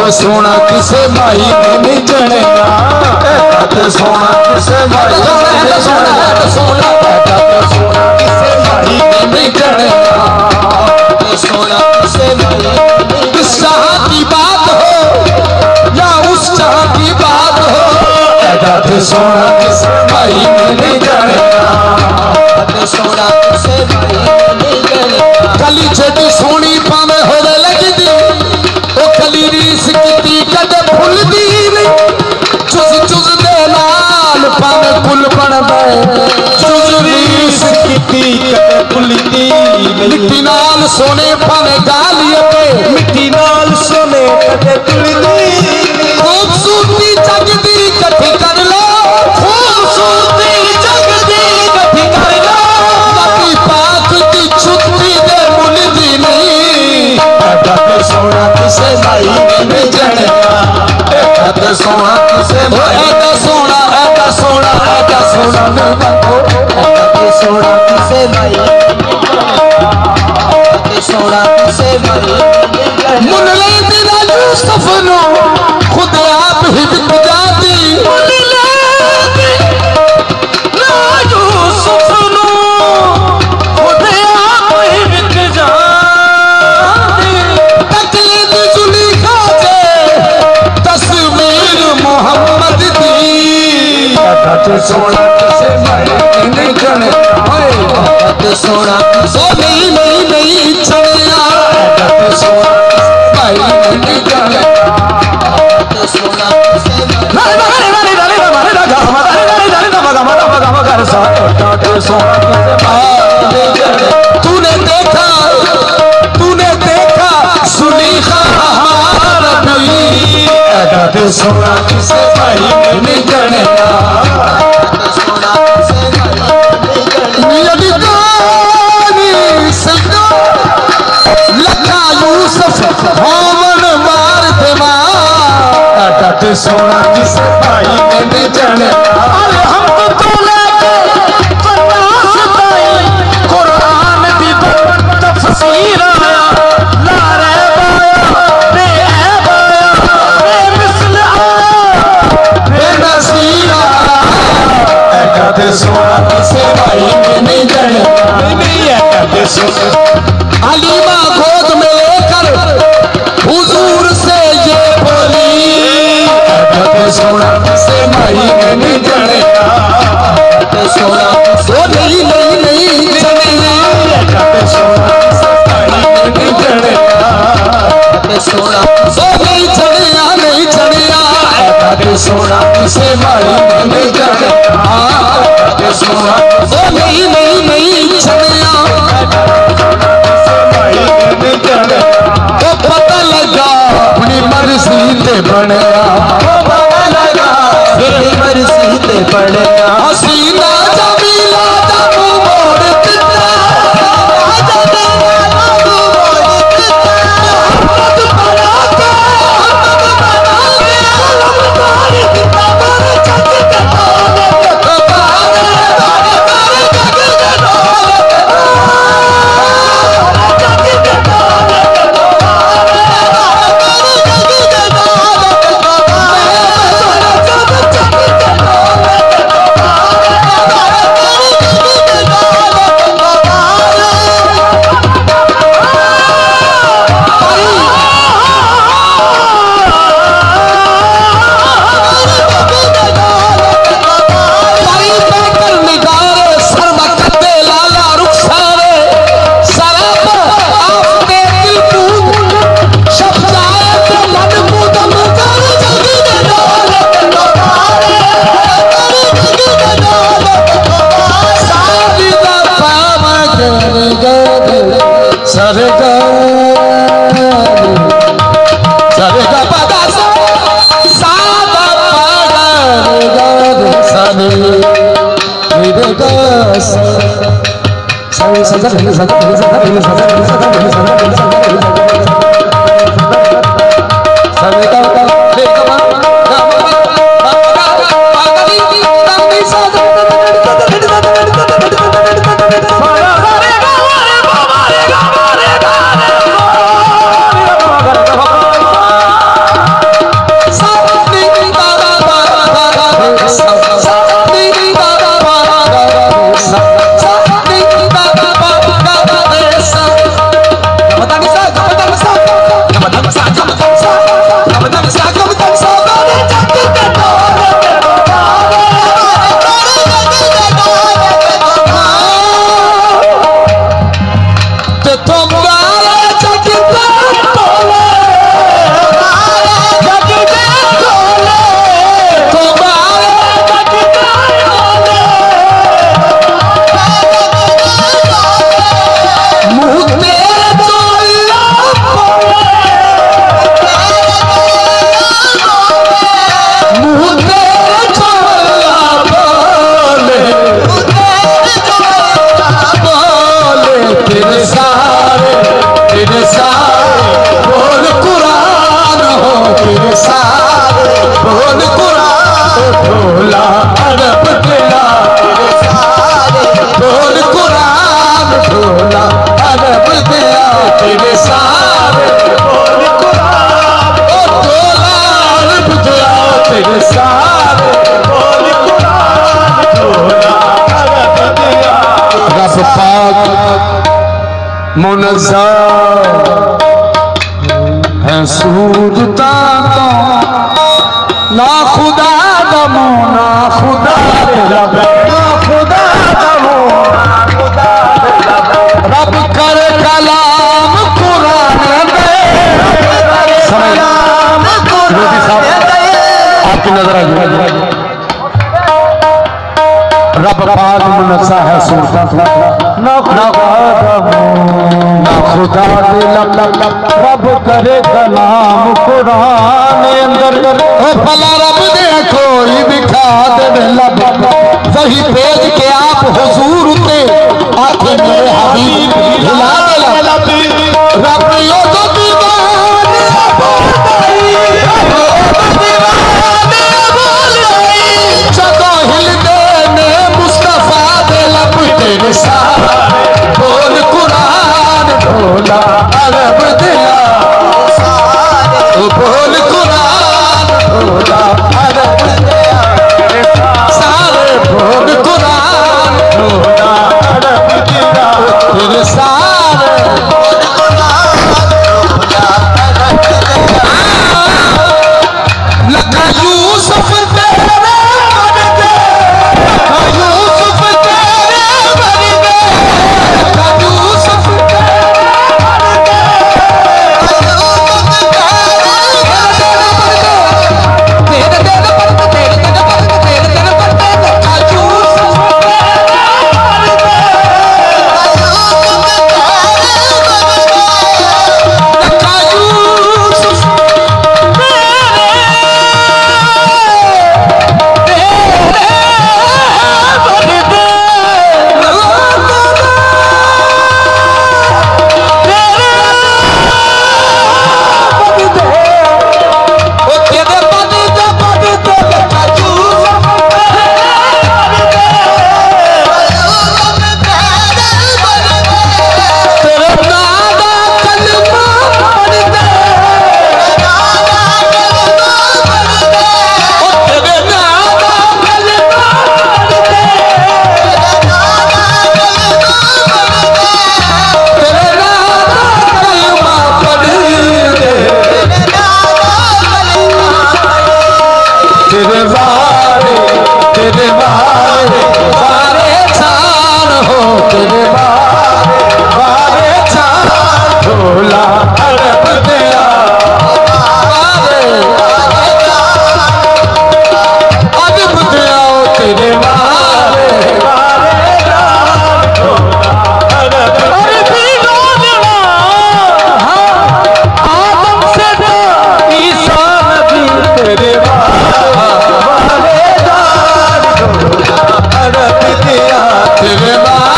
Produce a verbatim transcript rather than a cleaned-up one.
तो सोना किसे भाई ने नहीं जनेगा, तो सोना किसे भाई ने सोना तो सोना तो सोना किसे भाई ने नहीं जनेगा, तो सोना किसे भाई। इस जहां की बात हो या उस जहां की बात हो, तो सोना किसे भाई ने नहीं जनेगा, तो सोना किसे भाई ने नहीं जनेगा। कली छोटी सोनी पावे होवे लगदी, ओ कली रीस की कदे भूलदी नहीं, चुज चुज दे नाल पावे कुल बन गए, चुज रीस की कदे भूलदी नहीं। मिट्टी नाल सोने पावे गालिए पे, मिट्टी नाल सोने कदे भूलदी। खूबसूरती जगदी कठी कर लो, खूबसूरती जगदी कठी कर लो, बाकी पाक दी छुट्टी दे भूलदी नहीं। तो सोना किसे भाई ने जनेगा, तो सोना किसे भाई, तो सोना तो सोना तो सोना तो सोना किसे भाई, तो सोना किसे भाई। मुन ले तेरा यूसुफ नो खुद आप ही बिक जाती, मुन ले तेरा यूसुफ नो खुद आप ही बिक जाती। तकलीद जुलीखा जे तस्वीर मोहम्मद दी, तो सोना किसे भाई नहीं जनेगा, तो सोना सो नहीं नहीं नहीं चलेगा, तो सोना भाई नहीं जनेगा, तो सोना किसे भाई। तूने देखा तूने देखा सुलीखा हमारा भी, तो सोना किसे भाई नहीं जनेगा, तो सोना किसे भाई नहीं जनेगा। लखा यूसुफ होमन मार दे मार, तो सोना किसे भाई नहीं जनेगा। अरे हम तो तोले पचास ताई कुरान दी तफसीर आया, ला रे बाया बे बाया बे मिसल आया बे नसीर आया, तो सोना किसे भाई नहीं जनेगा। नहीं सोना अलीमा गोद में लेकर हुजूर से ये बोली, तो सोना किसे भाई नहीं जनेगा, तो सोना सो नहीं नहीं नहीं जनेगा, तो सोना किसे भाई नहीं जनेगा, तो सोना सो नहीं जनेगा नहीं जनेगा, तो सोना किसे भाई नहीं जनेगा, तो सोना सो नहीं नहीं नहीं जनेगा। तो पता लगा अपनी मर्जी ते बनया, पता लगा अपनी मर्जी ते बनया। हसीना जमीला जादू मोड़ दिता, जादू मोड़ दिता, मत बना के मत बना के आलम तारी दिता, मेरे जग के दौलत बारे बारे बारे जग के दौलत, जग के दौलत पाक मुनज़्ज़ह है सूरता तो ना खुदा दमो ना खुदा रब ना खुदा दमो ना खुदा रब कर कलाम कुरान दे कलाम कुरान दे आपकी नजर आ रब पाक मुनज़्ज़ह है सूरता ना खुदा ना खुदा दे रब करे कलाम कुरान अंदर ओ भला रब दे कोई दिखा दे लब वही भेज के आप हुजूर उते आखे मेरे हबीब हिला दे लब रब यो तो दीवाने बोलाई ओ दीवाने बोलाई जदो हिल दे ने मुस्तफा दे लब तेरे सारे बोल कुरान बोला अरब दिला बोल कुरान बोला अरब दिला सारे बोल कुरान बोला अरब दिला फिर सारे बोल कुरान बोला अरब दिला लखा यूसुफ तेरे बन गए लखा यूसुफ तेरे बन गए लखा यूसुफ तेरे